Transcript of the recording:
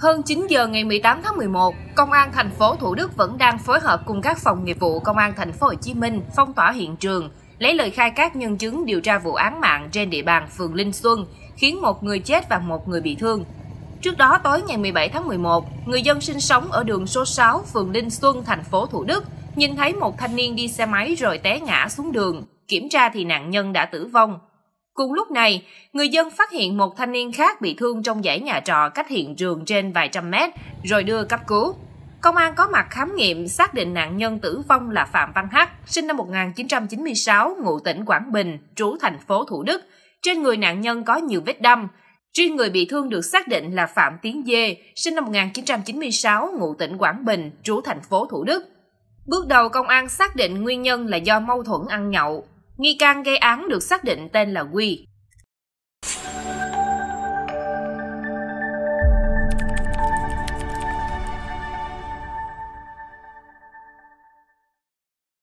Hơn 9 giờ ngày 18 tháng 11, Công an thành phố Thủ Đức vẫn đang phối hợp cùng các phòng nghiệp vụ Công an thành phố Hồ Chí Minh phong tỏa hiện trường, lấy lời khai các nhân chứng điều tra vụ án mạng trên địa bàn phường Linh Xuân, khiến một người chết và một người bị thương. Trước đó, tối ngày 17 tháng 11, người dân sinh sống ở đường số 6, phường Linh Xuân, thành phố Thủ Đức, nhìn thấy một thanh niên đi xe máy rồi té ngã xuống đường. Kiểm tra thì nạn nhân đã tử vong. Cùng lúc này, người dân phát hiện một thanh niên khác bị thương trong dãy nhà trọ cách hiện trường trên vài trăm mét, rồi đưa cấp cứu. Công an có mặt khám nghiệm, xác định nạn nhân tử vong là Phạm Văn Hắc, sinh năm 1996, ngụ tỉnh Quảng Bình, trú thành phố Thủ Đức. Trên người nạn nhân có nhiều vết đâm. Riêng người bị thương được xác định là Phạm Tiến Dê, sinh năm 1996, ngụ tỉnh Quảng Bình, trú thành phố Thủ Đức. Bước đầu, công an xác định nguyên nhân là do mâu thuẫn ăn nhậu. Nghi can gây án được xác định tên là Quy.